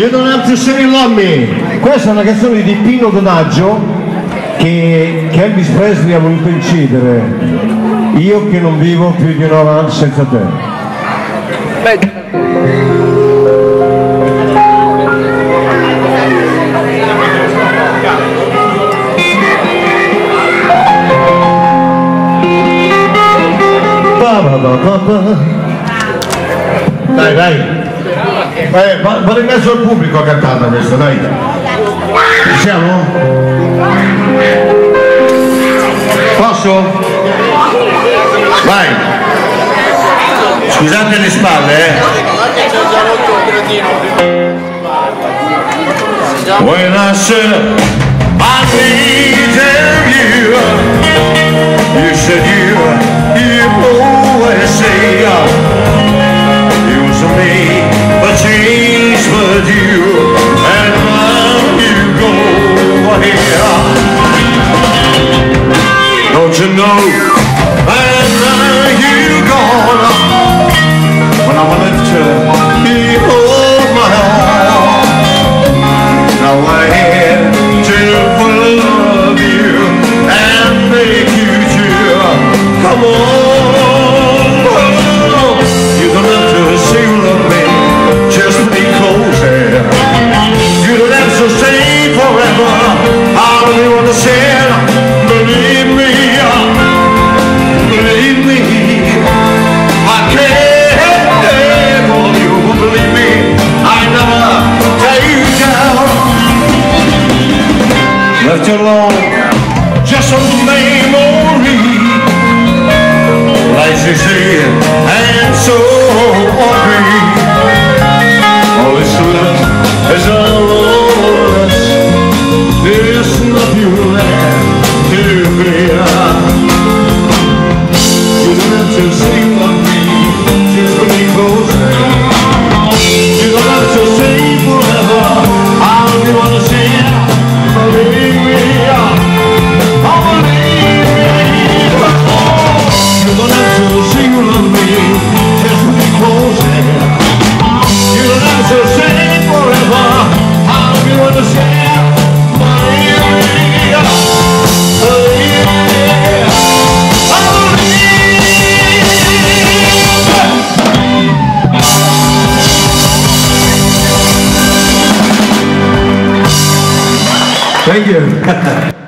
You don't have to say you love me. Questa è una canzone di Pino Donaggio che Elvis Presley ha voluto incidere. Io che non vivo più di 9 anni senza te. Dai, dai. Vado in mezzo al pubblico a cantarla questa, dai. Ci siamo? Posso? Vai. Scusate le spalle, When I said I needed you, you said you always say you was me, but change but you, and now you go here. Don't you know? And now you gone. When I wanted to be hold my own, now I had to love you and make you chill. Come on, you don't have to say you love me, just be close. You don't have to stay forever. I only want to say, believe me, believe me. I can't ever you believe me. I never tell you down. Left you alone, just a memory, like you say, and so agree. All is left is all over us. There's nothing left to fear. You don't have to say love me, just be close. You don't have to say forever. I only want to say, believe me, oh, believe me. You don't have to say you love me, just be close. You don't have to say forever. I only want to say, believe me, believe me, believe me. Thank you.